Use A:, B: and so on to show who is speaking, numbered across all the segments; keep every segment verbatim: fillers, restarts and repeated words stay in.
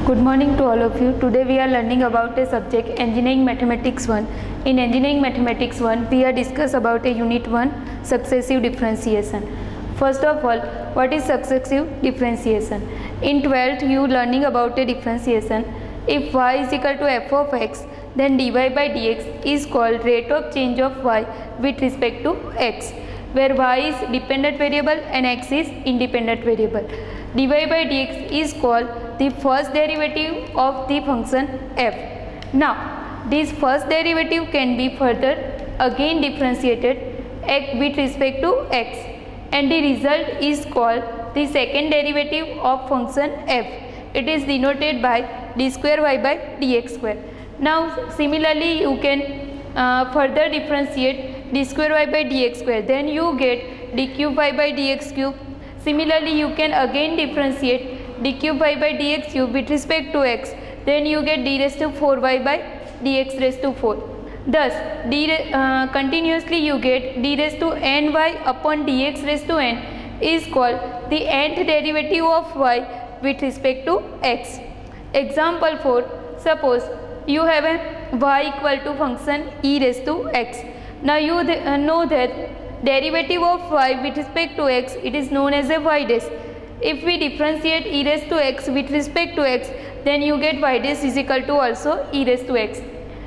A: Good morning to all of you. Today we are learning about a subject Engineering Mathematics one. In Engineering Mathematics one, we are discuss about a Unit one successive differentiation. First of all, what is successive differentiation? In twelfth, you learning about a differentiation. If y is equal to f of x, then dy by dx is called rate of change of y with respect to x, where y is dependent variable and x is independent variable. Dy by dx is called the first derivative of the function f. Now, this first derivative can be further again differentiated x with respect to x, and the result is called the second derivative of function f. It is denoted by d square y by dx square. Now, similarly, you can uh, further differentiate d square y by dx square. Then you get d cube y by dx cube. Similarly, you can again differentiate d cube y by dx cube with respect to x. Then you get d raised to four y by dx raised to four. Thus, d uh, continuously you get d raised to ny upon dx raised to n is called the nth derivative of y with respect to x. Example four. Suppose you have a y equal to function e raised to x. Now you uh, know that derivative of y with respect to x, it is known as a y dash. If we differentiate e raised to x with respect to x, then you get y dash is equal to also e raised to x.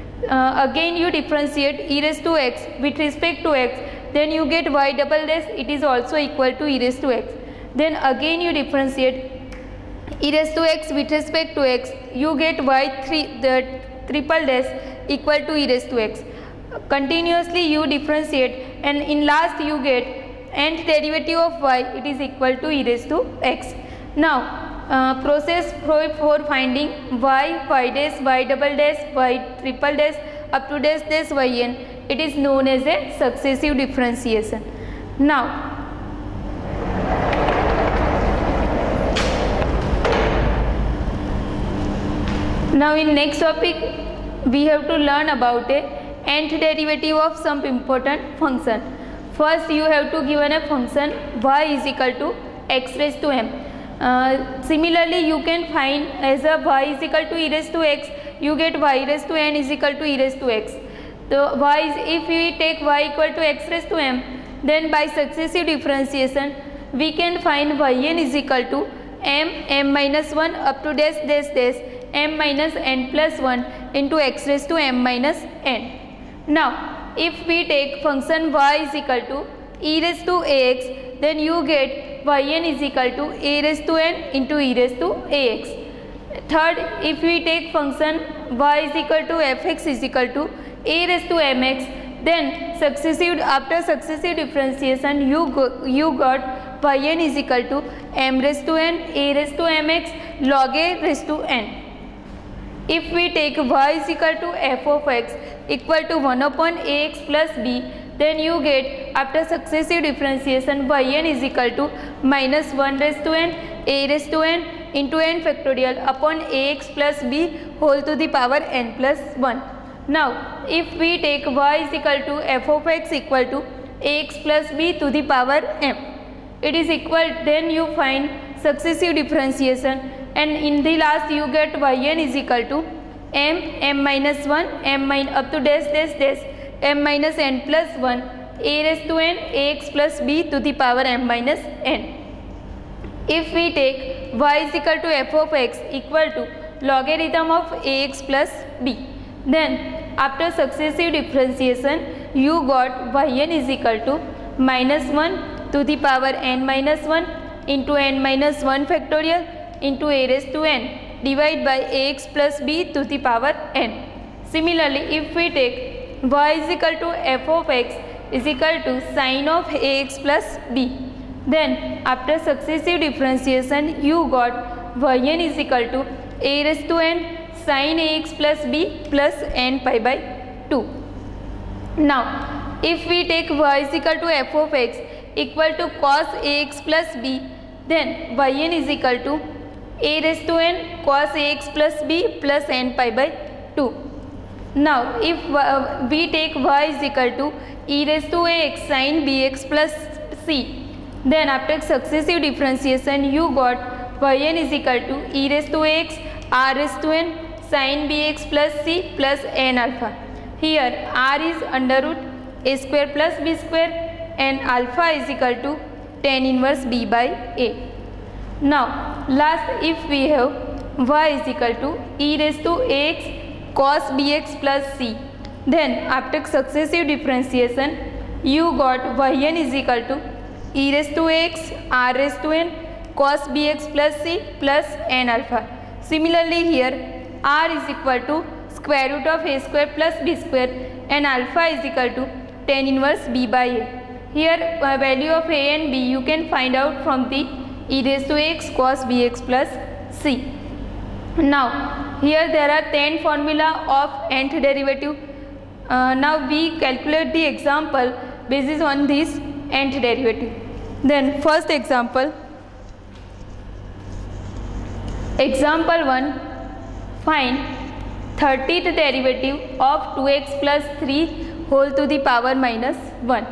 A: Uh, again you differentiate e raised to x with respect to x, then you get y double dash, it is also equal to e raised to x. Then again you differentiate e raised to x with respect to x, you get y three the triple dash equal to e raised to x. Continuously you differentiate, and in last you get nth derivative of y, it is equal to e raised to x. Now uh, process for, for finding y, y dash, y double dash, y triple dash up to dash dash yn, it is known as a successive differentiation. Now now in next topic we have to learn about a nth derivative of some important function. First you have to given a function y is equal to x raised to m. Uh, similarly you can find as a y is equal to e raised to x, you get y raised to n is equal to e raised to x. So y is, if we take y equal to x raised to m, then by successive differentiation we can find yn is equal to m m minus one up to dash dash dash m minus n plus one into x raised to m minus n. Now, if we take function y is equal to e raised to ax, then you get yn is equal to a raised to n into e raised to ax. Third, if we take function y is equal to fx is equal to a raised to mx, then successive after successive differentiation you go, you got yn is equal to m raised to n a raised to mx log a raised to n. If we take y is equal to f of x equal to one upon ax plus b, then you get after successive differentiation yn is equal to minus one raised to n a raised to n into n factorial upon ax plus b whole to the power n plus one. Now, if we take y is equal to f of x equal to ax plus b to the power m, it is equal, then you find successive differentiation, and in the last you get yn is equal to m m minus one m min up to dash dash dash m minus n plus one a raised to n ax plus b to the power m minus n. If we take y is equal to f of x equal to logarithm of ax plus b, then after successive differentiation you got yn is equal to minus one to the power n minus one into n minus one factorial into a raised to n divided by ax plus b to the power n. Similarly, if we take y is equal to f of x is equal to sine of ax plus b, then after successive differentiation you got yn is equal to a raised to n sine ax plus b plus n pi by two. Now, if we take y is equal to f of x equal to cos ax plus b, then yn is equal to a raised to n cos ax plus b plus n pi by two. Now, if uh, we take y is equal to e raised to ax sin bx plus c, then after successive differentiation you got yn is equal to e raised to ax r raised to n sin bx plus c plus n alpha. Here r is under root a square plus b square and alpha is equal to tan inverse b by a. Now last, if we have y is equal to e raised to ax cos bx plus c, then after successive differentiation you got yn is equal to e raised to x r raised to n cos bx plus c plus n alpha. Similarly here r is equal to square root of a square plus b square and alpha is equal to tan inverse b by a. Here uh, value of a and b you can find out from the e raised to x cos bx plus c. Now here there are ten formula of nth derivative. Uh, now we calculate the example basis on this nth derivative. Then first example, example one, find thirtieth derivative of two x plus three whole to the power minus one.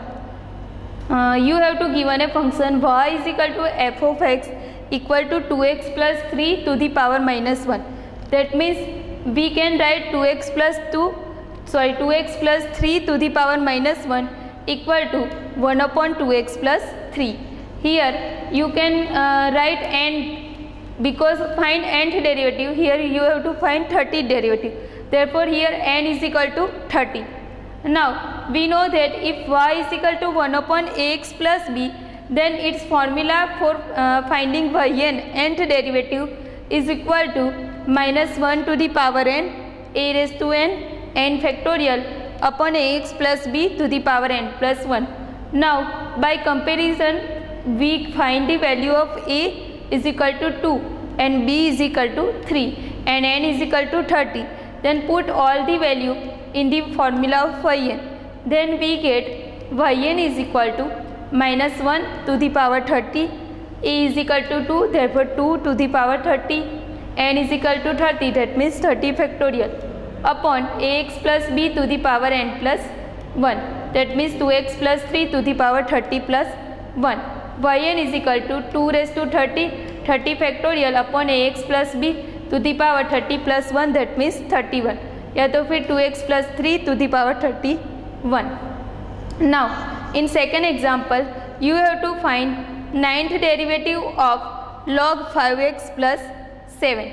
A: Uh, you have to given a function y is equal to f of x equal to two x plus three to the power minus one. That means we can write two x plus two sorry two x plus three to the power minus one equal to one upon two x plus three. Here you can uh, write n, because find nth derivative, here you have to find thirtieth derivative. Therefore here n is equal to thirty. Now we know that if y is equal to one upon ax plus b, then its formula for uh, finding yn nth derivative is equal to minus one to the power n a raised to n n factorial upon ax plus b to the power n plus one. Now by comparison we find the value of a is equal to two and b is equal to three and n is equal to thirty. Then put all the value in the formula of yn. Then we get yn is equal to minus one to the power thirty, a is equal to two, therefore two to the power thirty, n is equal to thirty, that means thirty factorial upon ax plus b to the power n plus one, that means two x plus three to the power thirty plus one. Yn is equal to two raised to thirty, thirty factorial upon ax plus b to the power thirty plus one, that means thirty-one, या तो फिर two x plus three to the power thirty-one. Now in second example you have to find ninth derivative of log five x plus seven.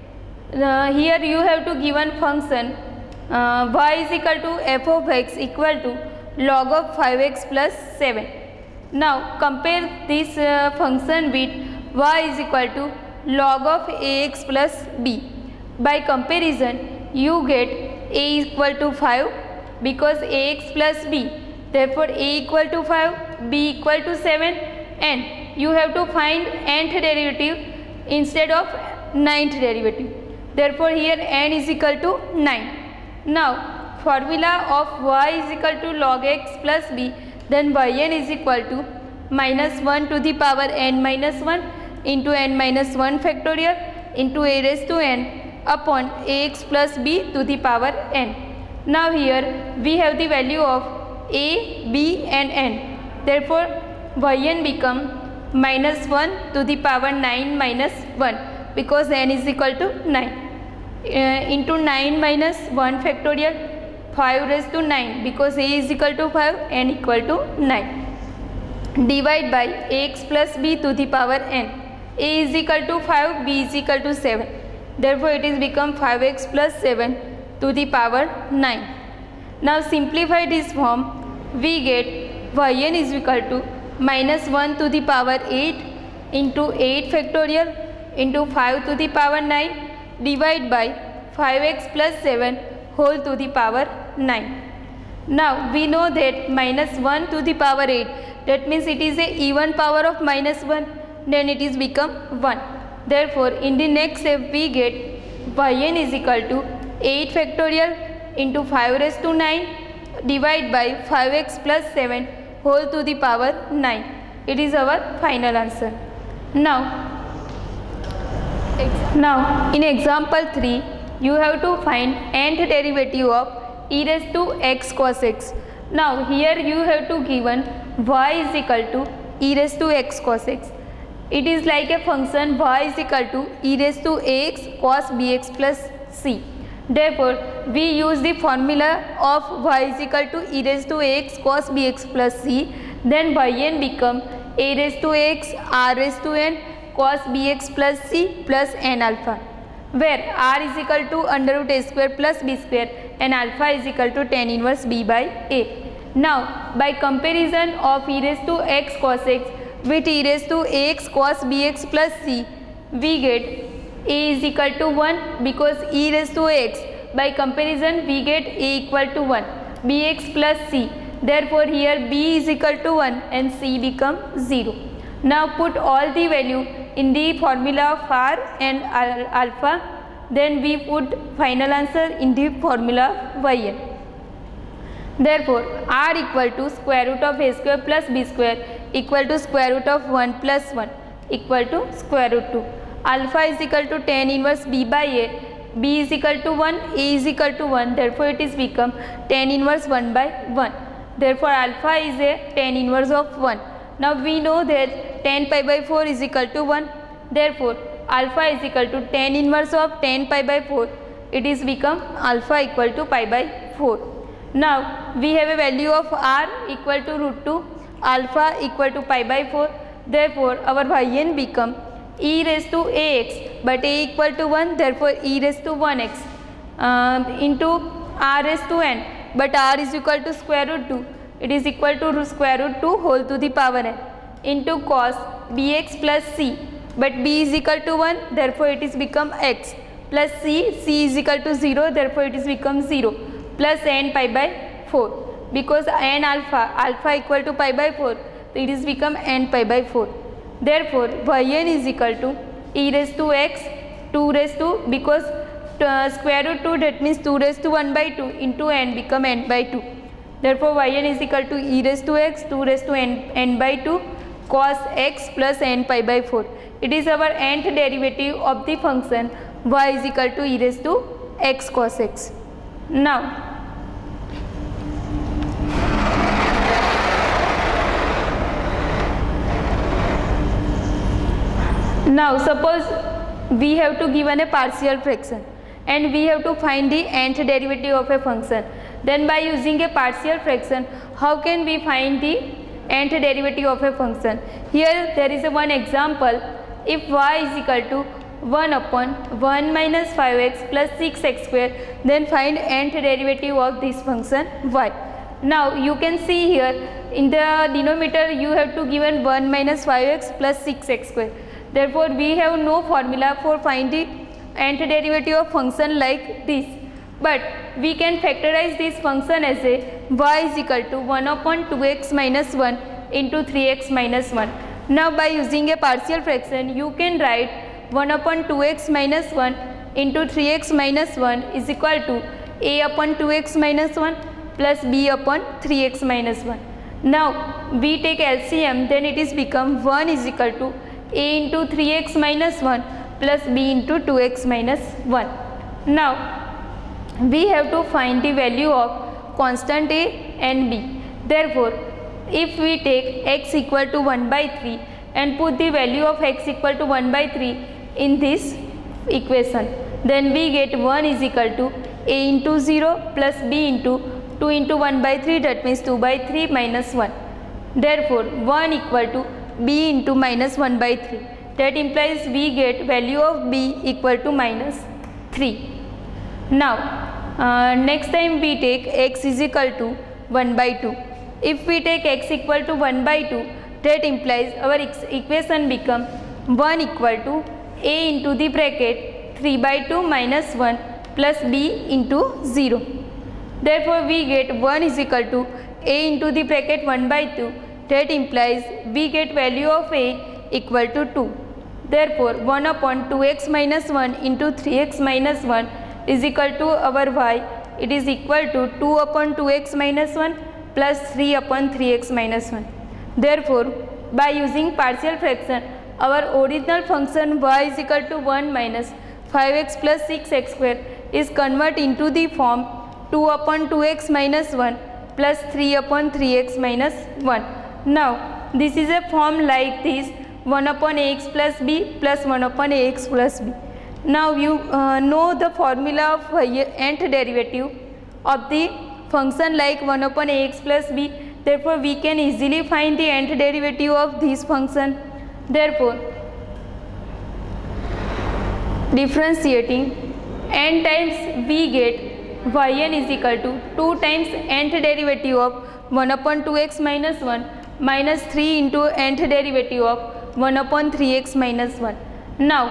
A: Uh, here you have to given function uh, y is equal to f of x equal to log of five x plus seven. Now compare this uh, function with y is equal to log of ax plus b. By comparison you get a equal to five because ax plus b, therefore a equal to five, b equal to seven, and you have to find nth derivative instead of ninth derivative. Therefore here n is equal to nine. Now formula of y is equal to log x plus b, then yn is equal to minus one to the power n minus one into n minus one factorial into a raised to n upon ax plus b to the power n. Now here we have the value of a, b and n. Therefore yn become minus one to the power nine minus one because n is equal to nine uh, into nine minus one factorial five raised to nine because a is equal to five, n equal to nine. Divide by ax plus b to the power n. A is equal to five, b is equal to seven. Therefore it is become five x plus seven to the power nine. Now simplify this form, we get yn is equal to minus one to the power eight into eight factorial into five to the power nine divide by five x plus seven whole to the power nine. Now we know that minus one to the power eight, that means it is a even power of minus one, then it is become one. Therefore in the next step we get yn is equal to eight factorial into five raised to nine divide by five x plus seven whole to the power nine. It is our final answer. Now, now in example three you have to find nth derivative of e raised to x cos x. Now here you have to given y is equal to e raised to x cos x. It is like a function y is equal to e raised to ax cos bx plus c. Therefore, we use the formula of y is equal to e raised to ax cos bx plus c. Then yn become a raised to x r raised to n cos bx plus c plus n alpha, where r is equal to under root a square plus b square and alpha is equal to tan inverse b by a. Now, by comparison of e raised to x cos x with e raised to ax cos bx plus c, we get a is equal to one because e raised to x, by comparison we get a equal to one, bx plus c. Therefore, here b is equal to one and c become zero. Now put all the value in the formula of r and al alpha, then we put final answer in the formula of yn. Therefore, r equal to square root of a square plus b square equal to square root of one plus one equal to square root two. Alpha is equal to tan inverse b by a, b is equal to one, a is equal to one, therefore it is become tan inverse one by one. Therefore, alpha is a tan inverse of one. Now we know that tan pi by four is equal to one. Therefore, alpha is equal to tan inverse of tan pi by four. It is become alpha equal to pi by four. Now we have a value of r equal to root two, alpha equal to pi by four. Therefore, our yn become e raised to ax, but a equal to one, therefore e raised to one x uh, into r raised to n, but r is equal to square root two, it is equal to square root two whole to the power n into cos bx plus c, but b is equal to one, therefore it is become x, plus c, c is equal to zero, therefore it is become zero, plus n pi by four, because n alpha, alpha equal to pi by four, it is become n pi by four. Therefore, yn is equal to e raised to x, two raised to, because uh, square root two, that means two raised to one by two into n become n by two. Therefore, yn is equal to e raised to x, two raised to n, n by two cos x plus n pi by four. It is our nth derivative of the function y is equal to e raised to x cos x. Now, Now suppose we have to given a partial fraction and we have to find the nth derivative of a function. Then by using a partial fraction, how can we find the nth derivative of a function? Here there is a one example. If y is equal to one upon one minus five x plus six x square, then find nth derivative of this function y. Now you can see here in the denominator you have to given one minus five x plus six x square. Therefore, we have no formula for finding nth derivative of function like this, but we can factorize this function as a y is equal to one upon two x minus one into three x minus one. Now by using a partial fraction, you can write one upon two x minus one into three x minus one is equal to a upon two x minus one plus b upon three x minus one. Now we take L C M, then it is become one is equal to a into three x minus one plus b into two x minus one. Now we have to find the value of constant a and b. Therefore, if we take x equal to one by three and put the value of x equal to one by three in this equation, then we get one is equal to a into zero plus b into two into one by three, that means two by three minus one. Therefore, one equal to b into minus one by three, that implies we get value of b equal to minus three. Now uh, next time we take x is equal to one by two. If we take x equal to one by two, that implies our equation become one equal to a into the bracket three by two minus one plus b into zero. Therefore, we get one is equal to a into the bracket one by two. That implies we get value of a equal to two. Therefore, one upon two x minus one into three x minus one is equal to our y. It is equal to two upon two x minus one plus three upon three x minus one. Therefore, by using partial fraction, our original function y is equal to one minus five x plus six x square is converted into the form two upon two x minus one plus three upon three x minus one. Now, this is a form like this one upon ax plus b plus one upon ax plus b. Now you uh, know the formula of nth derivative of the function like one upon ax plus b. Therefore we can easily find the nth derivative of this function. Therefore differentiating n times we get yn is equal to two times nth derivative of one upon two x minus one minus three into nth derivative of one upon three x minus one. Now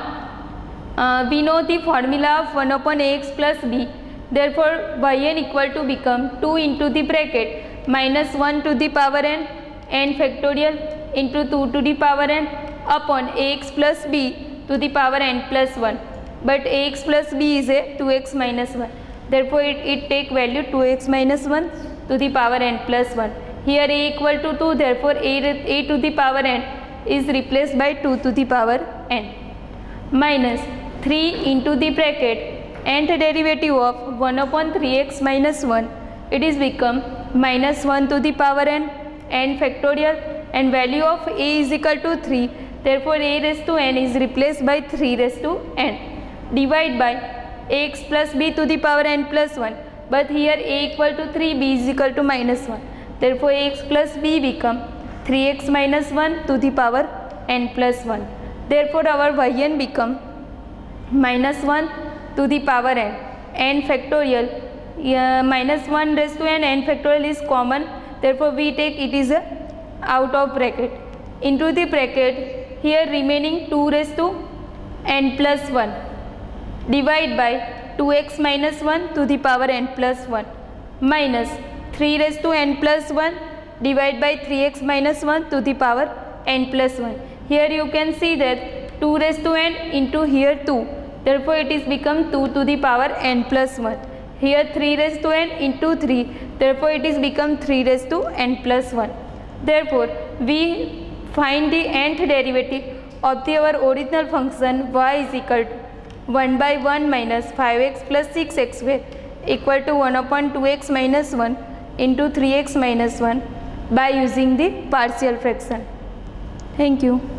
A: uh, we know the formula of one upon ax plus b. Therefore yn equal to become two into the bracket minus one to the power n n factorial into two to the power n upon ax plus b to the power n plus one. But ax plus b is a two x minus one. Therefore it, it take value two x minus one to the power n plus one. Here a equal to two, therefore a, a to the power n is replaced by two to the power n minus three into the bracket nth derivative of one upon three x minus one. It is become minus one to the power n n factorial, and value of a is equal to three. Therefore a raised to n is replaced by three raised to n. Divide by ax plus b to the power n plus one, but here a equal to three, b is equal to minus one. Therefore ax plus b become three x minus one to the power n plus one. Therefore our yn become minus one to the power n n factorial. uh, minus one raised to n n factorial is common, therefore we take it is a out of bracket into the bracket. Here remaining two raised to n plus one, divide by two x minus one to the power n plus one minus three raised to n plus one, divide by three x minus one to the power n plus one. Here you can see that two raised to n into here two, therefore it is become two to the power n plus one. Here three raised to n into three, therefore it is become three raised to n plus one. Therefore we find the nth derivative of the our original function y is equal to one by one minus five x plus six x square equal to one upon two x minus one into three x minus one by using the partial fraction. Thank you.